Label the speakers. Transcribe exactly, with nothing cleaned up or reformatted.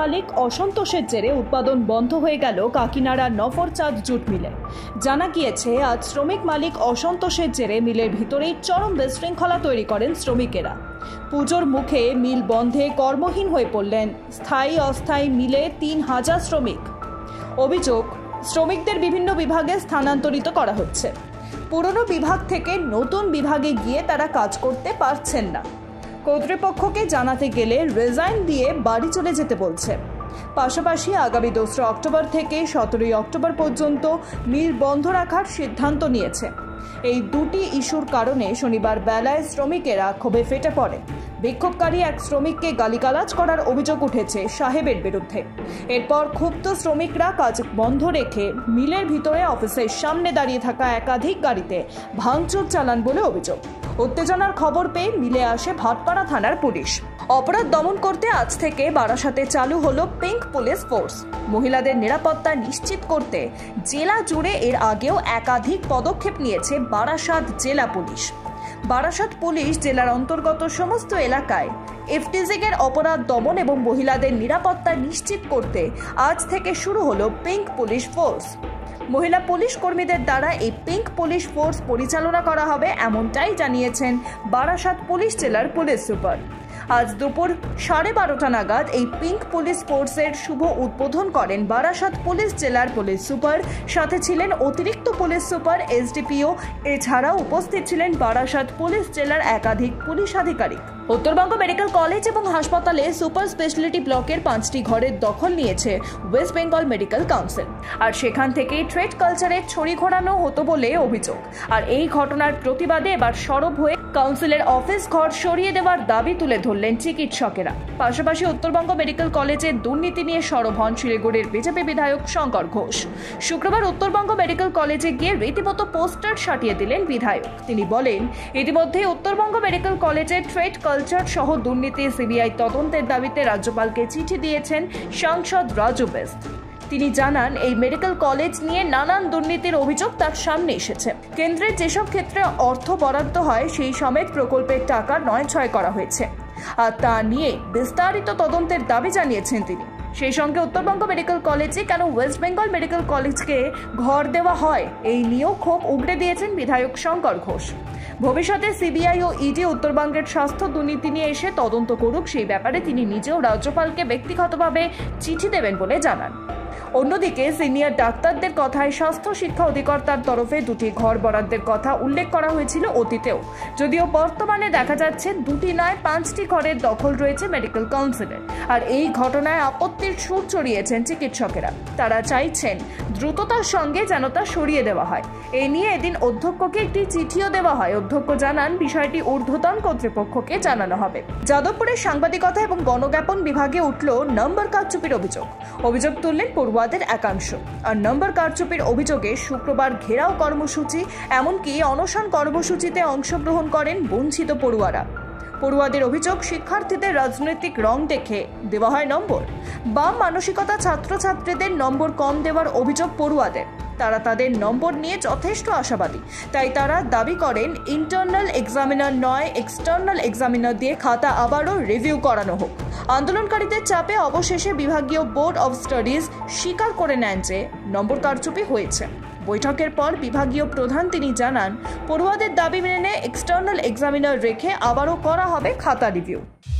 Speaker 1: মালিক অসন্তোষের জেরে উৎপাদন বন্ধ হয়ে গেল কাকিনাড়া নফরচাঁদ জুট মিলে। জানা গিয়েছে, আজ শ্রমিক মালিক অসন্তোষের জেরে মিলের ভিতরেই চরম বিশৃঙ্খলা তৈরি করেন শ্রমিকেরা। পুজোর মুখে মিল বন্ধে কর্মহীন হয়ে পড়লেন স্থায়ী অস্থায়ী মিলে তিন হাজার শ্রমিক। অভিযোগ, শ্রমিকদের বিভিন্ন বিভাগে স্থানান্তরিত করা হচ্ছে। পুরনো বিভাগ থেকে নতুন বিভাগে গিয়ে তারা কাজ করতে পারছেন না। কর্তৃপক্ষকে জানাতে গেলে রিজাইন দিয়ে বাড়ি চলে যেতে বলছে। পাশাপাশি আগামী দোসরা অক্টোবর থেকে সতেরোই অক্টোবর পর্যন্ত মিল বন্ধ রাখার সিদ্ধান্ত নিয়েছে। এই দুটি ইস্যুর কারণে শনিবার বেলায় শ্রমিকেরা ক্ষোভে ফেটে পড়ে। বিক্ষোভকারী এক শ্রমিককে গালিগালাজ করার অভিযোগ উঠেছে সাহেবের বিরুদ্ধে। এরপর ক্ষুব্ধ শ্রমিকরা কাজ বন্ধ রেখে মিলের ভিতরে অফিসের সামনে দাঁড়িয়ে থাকা একাধিক গাড়িতে ভাঙচুর চালান বলে অভিযোগ। উত্তেজনার খবর পেয়ে মিলে আসে ভাটপাড়া থানার পুলিশ। অপরাধ দমন করতে আজ থেকে বারাসাতে চালু হলো পিঙ্ক পুলিশ ফোর্স। মহিলাদের নিরাপত্তা নিশ্চিত করতে জেলা জুড়ে এর আগেও একাধিক পদক্ষেপ নিয়েছে বারাসাত জেলা পুলিশ। বারাসাত পুলিশ জেলার অন্তর্গত সমস্ত এলাকায় এফটিজিকের অপরাধ দমন এবং মহিলাদের নিরাপত্তা নিশ্চিত করতে আজ থেকে শুরু হলো পিঙ্ক পুলিশ ফোর্স। মহিলা পুলিশ কর্মীদের দ্বারা এই পিঙ্ক পুলিশ ফোর্স পরিচালনা করা হবে, এমনটাই জানিয়েছেন বারাসাত পুলিশ জেলার পুলিশ সুপার। আজ দুপুর সাড়ে বারোটা নাগাদ এই পিঙ্ক পুলিশ ফোর্সের শুভ উদ্বোধন করেন বারাসাত পুলিশ জেলার পুলিশ সুপার। সাথে ছিলেন অতিরিক্ত পুলিশ সুপার, এসডিপিও। এছাড়াও উপস্থিত ছিলেন বারাসাত পুলিশ জেলার একাধিক পুলিশ আধিকারিক। উত্তরবঙ্গ মেডিকেল কলেজ এবং হাসপাতালে সুপার স্পেশালিটি ব্লকের পাঁচটি ঘরের দখল নিয়েছে ওয়েস্ট বেঙ্গল মেডিকেল কাউন্সিল। আর সেখান থেকেই ট্রেড কালচারের ছড়ি ঘোরানো হতো বলে অভিযোগ। আর এই ঘটনার প্রতিবাদে এবার সরব হয়ে কাউন্সিলের অফিস ঘর সরিয়ে দেওয়ার দাবি তুলে ধরলেন চিকিৎসকেরা। পাশাপাশি উত্তরবঙ্গ মেডিকেল কলেজের দুর্নীতি নিয়ে সরব হন শিলিগুড়ির বিজেপি বিধায়ক শঙ্কর ঘোষ। শুক্রবার উত্তরবঙ্গ মেডিকেল কলেজে গিয়ে রীতিমতো পোস্টার সাটিয়ে দিলেন বিধায়ক। তিনি বলেন, ইতিমধ্যে উত্তরবঙ্গ মেডিকেল কলেজের ট্রেড কালচার সহ দুর্নীতি সিবিআই তদন্তের দাবিতে রাজ্যপালকে চিঠি দিয়েছেন সাংসদ রাজু বেস্ট। তিনি জানান, এই মেডিকেল কলেজ নিয়ে নানান দুর্নীতির অভিযোগ তার সামনে এসেছে। কেন্দ্রের যেসব ক্ষেত্রে অর্থ বরাদ্দ হয় সেই সমেত প্রকল্পের টাকা নয় ছয় করা হয়েছে, আর তা নিয়ে বিস্তারিত তদন্তের দাবি জানিয়েছেন তিনি। সেই সঙ্গে উত্তরবঙ্গ মেডিকেল কলেজে কেন ওয়েস্ট বেঙ্গল মেডিকেল কলেজকে ঘর দেওয়া হয়, এই নিয়েও ক্ষোভ উগড়ে দিয়েছেন বিধায়ক শঙ্কর ঘোষ। ভবিষ্যতে সিবিআই ও ইডি উত্তরবঙ্গের স্বাস্থ্য দুর্নীতি নিয়ে এসে তদন্ত করুক, সেই ব্যাপারে তিনি নিজেও রাজ্যপালকে ব্যক্তিগতভাবে চিঠি দেবেন বলে জানান। অন্যদিকে সিনিয়র ডাক্তারদের কথায় স্বাস্থ্য শিক্ষা অধিকর্তার তরফে দুটি ঘর বরাদ্দের কথা উল্লেখ করা হয়েছিল অতীতেও, যদিও বর্তমানে দেখা যাচ্ছে দুটি নয় পাঁচটি ঘরের দখল রয়েছে মেডিকেল কাউন্সিলের। আর এই ঘটনায় আপত্তির সুর চড়িয়েছেন চিকিৎসকেরা। তারা চাইছেন দ্রুততার সঙ্গে যেন তা সরিয়ে দেওয়া হয়। এই নিয়ে এদিন অধ্যক্ষকে একটি চিঠিও দেওয়া হয়। অধ্যক্ষ জানান, বিষয়টি ঊর্ধ্বতন কর্তৃপক্ষকে জানানো হবে। যাদবপুরের সাংবাদিকতা এবং গণজ্ঞাপন বিভাগে উঠল নম্বর কারচুপির অভিযোগ। অভিযোগ তুললেন পড়ুয়াদের একাংশ। আর নম্বর কারচুপির অভিযোগে শুক্রবার ঘেরাও কর্মসূচি, এমনকি অনশন কর্মসূচিতে অংশগ্রহণ করেন বঞ্চিত পড়ুয়ারা। পড়ুয়াদের অভিযোগ, শিক্ষার্থীদের রাজনৈতিক রং দেখে দেওয়া হয় নম্বর। বাম মানসিকতা ছাত্রছাত্রীদের নম্বর কম দেওয়ার অভিযোগ পড়ুয়াদের। তারা তাদের নম্বর নিয়ে যথেষ্ট আশাবাদী, তাই তারা দাবি করেন ইন্টারনাল এক্সামিনার নয় এক্সটার্নাল এক্সামিনার দিয়ে খাতা আবারও রিভিউ করানো হোক। আন্দোলনকারীদের চাপে অবশেষে বিভাগীয় বোর্ড অব স্টাডিজ স্বীকার করে নেন যে নম্বর কারচুপি হয়েছে। বৈঠকের পর বিভাগীয় প্রধান তিনি জানান, পড়ুয়াদের দাবি মেনে এক্সটার্নাল এক্সামিনার রেখে আবারও করা হবে খাতা রিভিউ।